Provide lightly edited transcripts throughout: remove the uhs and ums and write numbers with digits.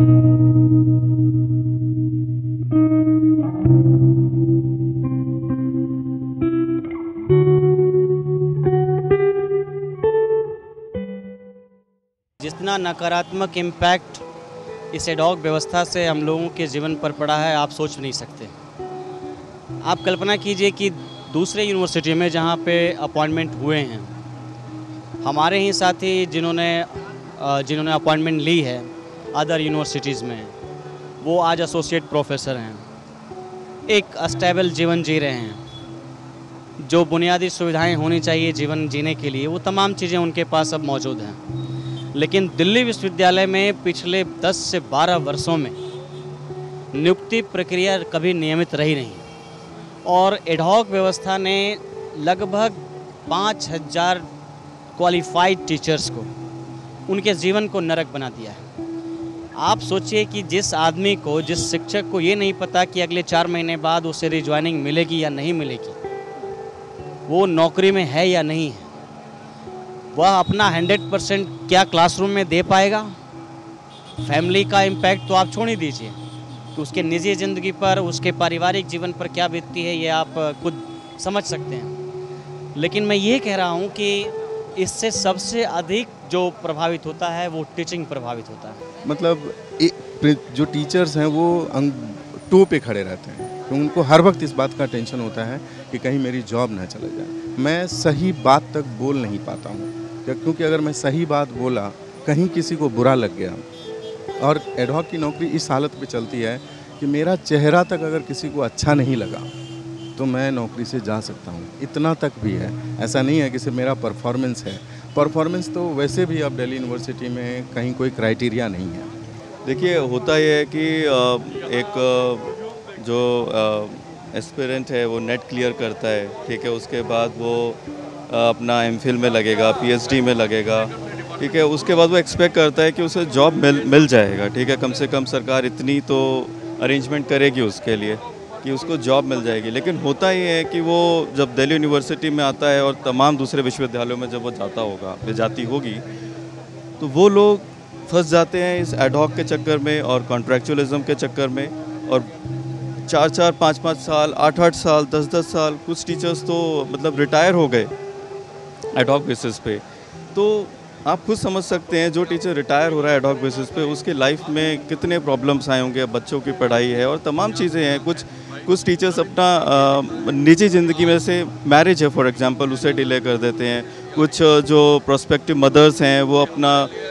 जितना नकारात्मक इम्पैक्ट इस एडहॉक व्यवस्था से हम लोगों के जीवन पर पड़ा है आप सोच नहीं सकते। आप कल्पना कीजिए कि दूसरे यूनिवर्सिटी में जहाँ पे अपॉइंटमेंट हुए हैं, हमारे ही साथी जिन्होंने अपॉइंटमेंट ली है अदर यूनिवर्सिटीज़ में, वो आज एसोसिएट प्रोफेसर हैं, एक स्टेबल जीवन जी रहे हैं। जो बुनियादी सुविधाएं होनी चाहिए जीवन जीने के लिए, वो तमाम चीज़ें उनके पास अब मौजूद हैं। लेकिन दिल्ली विश्वविद्यालय में पिछले 10 से 12 वर्षों में नियुक्ति प्रक्रिया कभी नियमित रही नहीं और एडहॉक व्यवस्था ने लगभग 5000 क्वालिफाइड टीचर्स को, उनके जीवन को नरक बना दिया है। आप सोचिए कि जिस आदमी को, जिस शिक्षक को ये नहीं पता कि अगले 4 महीने बाद उसे रिज्वाइनिंग मिलेगी या नहीं मिलेगी, वो नौकरी में है या नहीं है, वह अपना 100% क्या क्लासरूम में दे पाएगा। फैमिली का इम्पैक्ट तो आप छोड़ ही दीजिए कि उसके निजी ज़िंदगी पर, उसके पारिवारिक जीवन पर क्या बीतती है, ये आप खुद समझ सकते हैं। लेकिन मैं ये कह रहा हूँ कि इससे सबसे अधिक जो प्रभावित होता है वो टीचिंग प्रभावित होता है। मतलब जो टीचर्स हैं वो टो पे खड़े रहते हैं, तो उनको हर वक्त इस बात का टेंशन होता है कि कहीं मेरी जॉब ना चले जाए। मैं सही बात तक बोल नहीं पाता हूँ, क्योंकि अगर मैं सही बात बोला, कहीं किसी को बुरा लग गया। और एडहॉक की नौकरी इस हालत पे चलती है कि मेरा चेहरा तक अगर किसी को अच्छा नहीं लगा तो मैं नौकरी से जा सकता हूँ, इतना तक भी है। ऐसा नहीं है कि सिर्फ मेरा परफॉर्मेंस है। परफॉर्मेंस तो वैसे भी अब दिल्ली यूनिवर्सिटी में कहीं कोई क्राइटेरिया नहीं है। देखिए, होता ये है कि एक जो एस्पिरेंट है वो नेट क्लियर करता है, ठीक है, उसके बाद वो अपना एमफिल में लगेगा, पीएचडी में लगेगा, ठीक है, उसके बाद वो एक्सपेक्ट करता है कि उसे जॉब मिल जाएगा, ठीक है, कम से कम सरकार इतनी तो अरेंजमेंट करेगी उसके लिए कि उसको जॉब मिल जाएगी। लेकिन होता ये है कि वो जब दिल्ली यूनिवर्सिटी में आता है और तमाम दूसरे विश्वविद्यालयों में जब वो जाता होगा, जाती होगी, तो वो लोग फंस जाते हैं इस एडहॉक के चक्कर में और कॉन्ट्रैक्चुअलिज्म के चक्कर में, और 4-4, 5-5 साल, 8-8 साल, 10-10 साल, कुछ टीचर्स तो मतलब रिटायर हो गए एडहॉक बेसिस पे। तो आप खुद समझ सकते हैं जो टीचर रिटायर हो रहा है एडहॉक बेसिस पे, उसके लाइफ में कितने प्रॉब्लम्स आए होंगे। बच्चों की पढ़ाई है और तमाम चीज़ें हैं। कुछ टीचर्स अपना निजी ज़िंदगी में से मैरिज है फॉर एग्जांपल, उसे डिले कर देते हैं। कुछ जो प्रोस्पेक्टिव मदर्स हैं वो अपना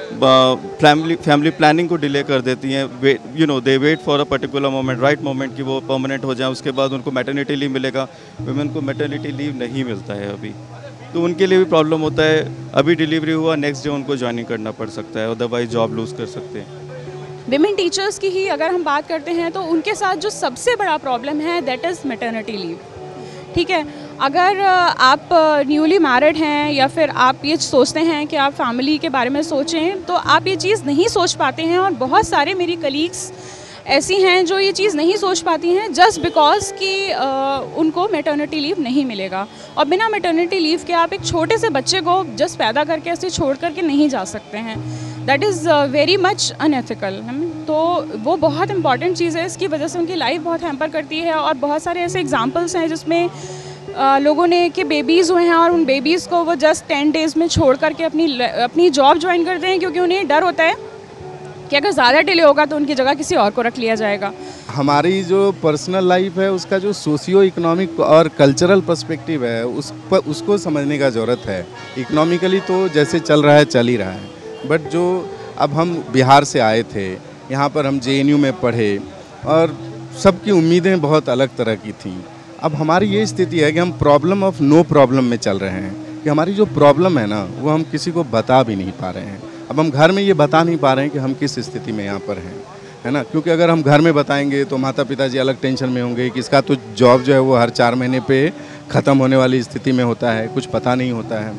फैमिली प्लानिंग को डिले कर देती हैं। They wait for a particular moment, right moment कि वो परमानेंट हो जाए, उसके बाद उनको मैटरनिटी लीव मिलेगा। वुमेन को मैटरनिटी लीव नहीं मिलता है अभी, तो उनके लिए भी प्रॉब्लम होता है। अभी डिलीवरी हुआ, नेक्स्ट डे उनको ज्वाइनिंग करना पड़ सकता है, अदरवाइज जॉब लूज़ कर सकते हैं। विमेन टीचर्स की ही अगर हम बात करते हैं तो उनके साथ जो सबसे बड़ा प्रॉब्लम है दैट इज़ मैटरनिटी लीव। ठीक है, अगर आप न्यूली मैरिड हैं या फिर आप ये सोचते हैं कि आप फैमिली के बारे में सोचें, तो आप ये चीज़ नहीं सोच पाते हैं। और बहुत सारे मेरी कलीग्स ऐसी हैं जो ये चीज़ नहीं सोच पाती हैं जस्ट बिकॉज कि उनको मैटरनिटी लीव नहीं मिलेगा। और बिना मैटरनिटी लीव के आप एक छोटे से बच्चे को जस्ट पैदा करके ऐसे छोड़ करके नहीं जा सकते हैं। That is very much unethical. तो वो बहुत इंपॉर्टेंट चीज़ है, इसकी वजह से उनकी लाइफ बहुत हैम्पर करती है। और बहुत सारे ऐसे एग्जांपल्स हैं जिसमें लोगों ने कि बेबीज़ हुए हैं और उन बेबीज़ को वो जस्ट 10 डेज़ में छोड़ करके अपनी जॉब ज्वाइन करते हैं, क्योंकि उन्हें डर होता है कि अगर ज़्यादा डिले होगा तो उनकी जगह किसी और को रख लिया जाएगा। हमारी जो पर्सनल लाइफ है उसका जो सोशियो इकोनॉमिक और कल्चरल पर्सपेक्टिव है उसको समझने का ज़रूरत है। इकोनॉमिकली तो जैसे चल रहा है चल ही रहा है, बट जो अब हम बिहार से आए थे, यहाँ पर हम JNU में पढ़े और सबकी उम्मीदें बहुत अलग तरह की थीं। अब हमारी ये स्थिति है कि हम प्रॉब्लम ऑफ नो प्रॉब्लम में चल रहे हैं, कि हमारी जो प्रॉब्लम है ना वो हम किसी को बता भी नहीं पा रहे हैं। अब हम घर में ये बता नहीं पा रहे हैं कि हम किस स्थिति में यहाँ पर हैं, है ना, क्योंकि अगर हम घर में बताएंगे तो माता पिताजी अलग टेंशन में होंगे कि इसका तो जॉब जो है वो हर 4 महीने पे ख़त्म होने वाली स्थिति में होता है, कुछ पता नहीं होता है।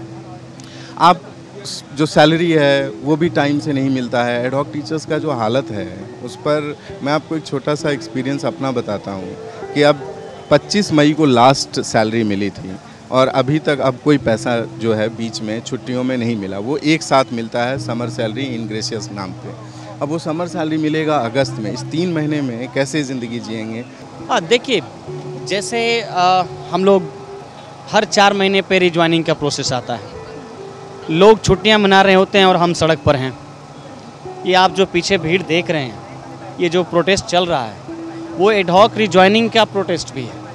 आप जो सैलरी है वो भी टाइम से नहीं मिलता है। एडहॉक टीचर्स का जो हालत है उस पर मैं आपको एक छोटा सा एक्सपीरियंस अपना बताता हूँ कि अब 25 मई को लास्ट सैलरी मिली थी और अभी तक अब कोई पैसा जो है बीच में छुट्टियों में नहीं मिला। वो एक साथ मिलता है समर सैलरी इन ग्रेशियस नाम पे। अब वो समर सैलरी मिलेगा अगस्त में, इस 3 महीने में कैसे ज़िंदगी जिएंगे? देखिए, जैसे हम लोग हर 4 महीने पे रिज्वाइनिंग का प्रोसेस आता है। लोग छुट्टियां मना रहे होते हैं और हम सड़क पर हैं। ये आप जो पीछे भीड़ देख रहे हैं, ये जो प्रोटेस्ट चल रहा है, वो एडहॉक रिज्वाइनिंग का प्रोटेस्ट भी है।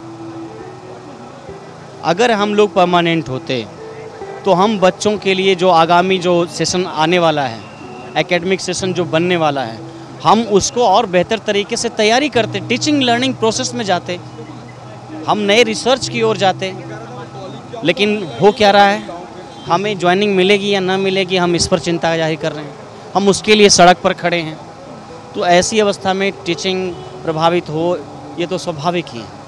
अगर हम लोग परमानेंट होते तो हम बच्चों के लिए जो आगामी जो सेशन आने वाला है, एकेडमिक सेशन जो बनने वाला है, हम उसको और बेहतर तरीके से तैयारी करते, टीचिंग लर्निंग प्रोसेस में जाते, हम नए रिसर्च की ओर जाते। लेकिन हो क्या रहा है, हमें ज्वाइनिंग मिलेगी या ना मिलेगी, हम इस पर चिंता जाहिर कर रहे हैं। हम उसके लिए सड़क पर खड़े हैं। तो ऐसी अवस्था में टीचिंग प्रभावित हो, ये तो स्वाभाविक ही है।